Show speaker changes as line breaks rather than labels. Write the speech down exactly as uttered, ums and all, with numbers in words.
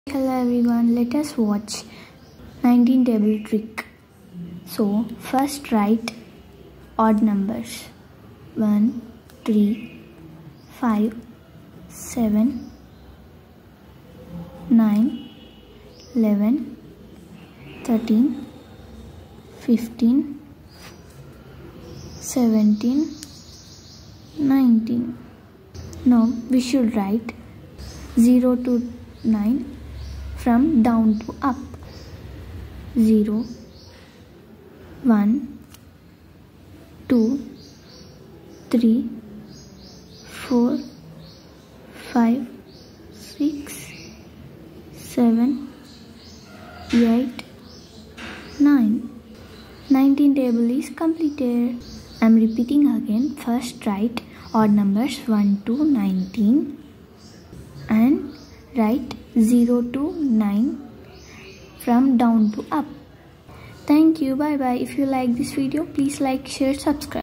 Hello everyone, let us watch nineteen table trick. So first write odd numbers one, three, five, seven, nine, eleven, thirteen, fifteen, seventeen, nineteen. Now we should write zero to nine from down to up. zero, one, two, three, four, five, six, seven, eight, nine. nineteen table is completed. I am repeating again. First write odd numbers one to nineteen and write zero to nine from down to up. Thank you. Bye bye. If you like this video, please like, share, subscribe.